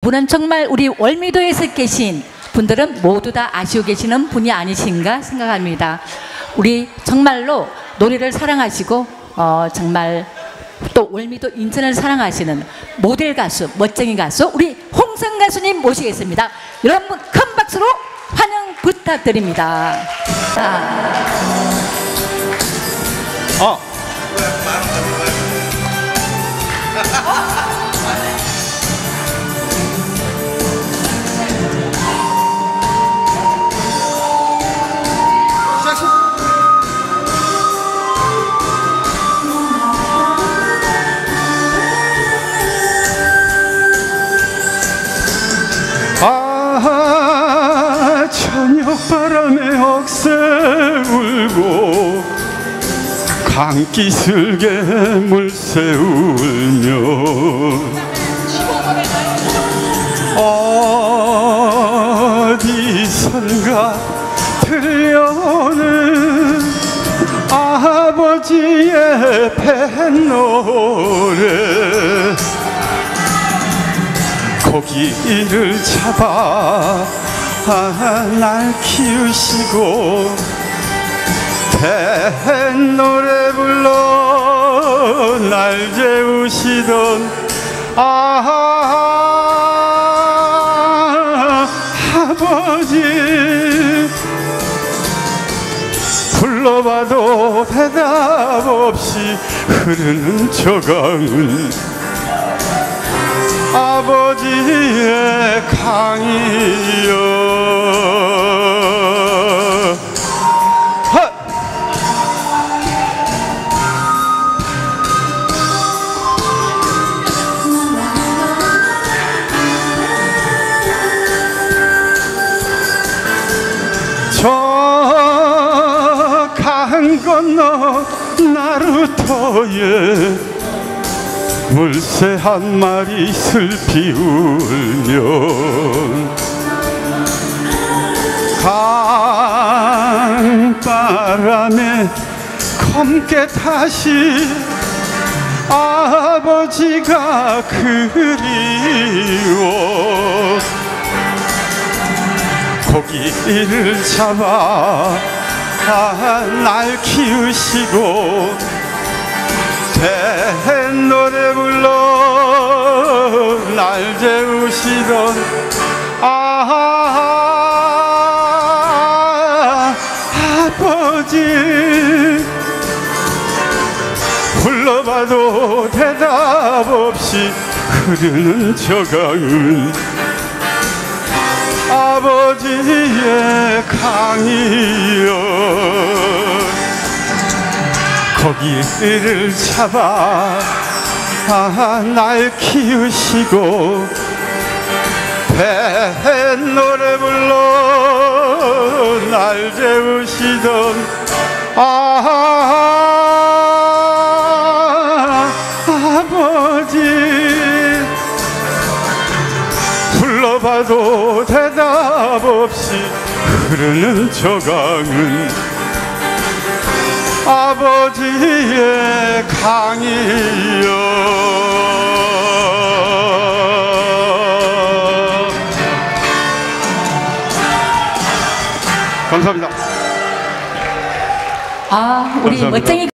이분은 정말 우리 월미도에서 계신 분들은 모두 다 아시고 계시는 분이 아니신가 생각합니다. 우리 정말로 노래를 사랑하시고 정말 또 월미도 인천을 사랑하시는 모델 가수, 멋쟁이 가수 우리 홍성 가수님 모시겠습니다. 여러분 큰 박수로 환영 부탁드립니다. 저녁바람에 억새 울고 강기슭에 물새 울며 어디선가 들려오는 아버지의 뱃노래 고기를 잡아 날 키우시고 뱃노래 불러 날 재우시던 아버지 불러봐도 대답 없이 흐르는 저 강은 아버지의 강이여. 저 강 건너 나루터에 물새 한 마리 슬피 울면 강바람에 검게 다시 아버지가 그리워 고기를 잡아 날 키우시고 뱃노래 불러 날 재우시던 아버지 불러봐도 대답 없이 흐르는 저 강은 아버지의 강이여. 고기를 잡아 날 키우시고 뱃노래 불러 날 재우시던 아버지 불러봐도 대답 없이 흐르는 저 강은 아버지의 강이여. 감사합니다. 우리 감사합니다. 멋쟁이